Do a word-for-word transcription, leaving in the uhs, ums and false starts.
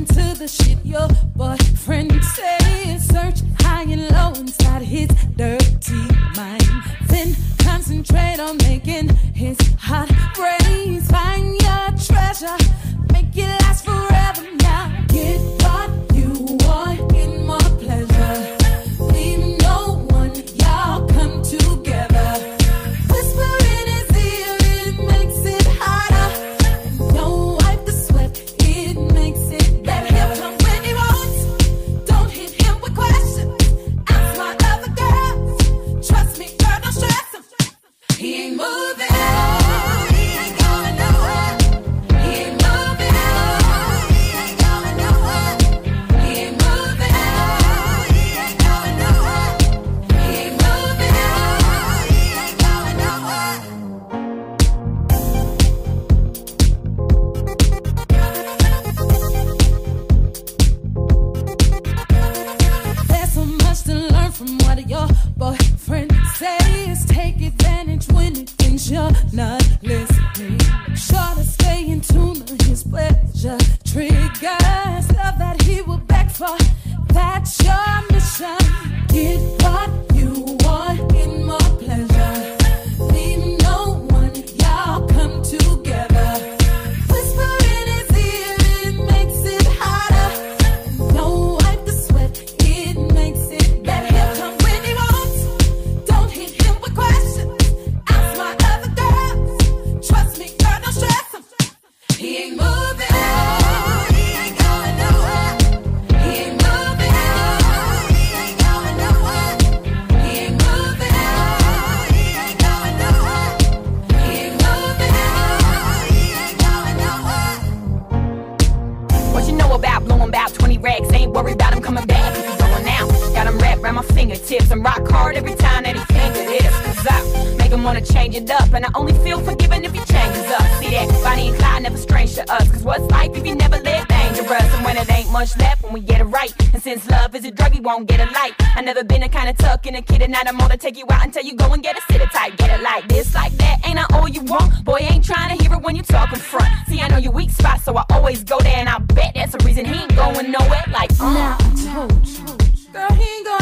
listen to the shit your boyfriend says. Search high and low inside his dirty mind. Then concentrate on making his heart race. Find your treasure, make it last forever now. Get what you want, get more pleasure. Leave no one, y'all come together. Whisper in his ear, it makes it harder. Don't wipe the sweat, it makes it better. Let him come when he wants. Don't hit him with questions. Ask my other girls. Trust me, girl, don't stress him. He ain't moving. From what your boyfriend says, take advantage when it thinks you're not listening. Sure to stay in tune with his pleasure triggers. Love that he will beg for, that's your mission. Get what you want, get more pleasure. Leave no one, y'all come together. Whisper in his ear, it makes it harder. Don't wipe the sweat, it makes it better. He ain't moving. He ain't going nowhere. He ain't moving. He ain't going nowhere. He ain't moving. He ain't going nowhere. He ain't moving. He ain't going nowhere. What you know about blowing about twenty racks? Ain't worried about him coming back if he's going out. Got him wrapped around my fingertips and rock hard every time that he finger this. Cause I make him wanna change it up, and I only feel forgiven if he changes up. See that Bonnie and Clyde never strange to us. Cause what's life if you never live dangerous? And when it ain't much left, when we get it right. And since love is a drug, you won't get a light. I never been a kind of tuck in a kid, and now I'm gonna take you out until you go and get a sit tight. Get it like this, like that, ain't I all you want? Boy, I ain't trying to hear it when you talk in front. See, I know your weak spot, so I always go there, and I bet that's the reason he ain't going nowhere. Like, uh. Now I told you, girl, he ain't going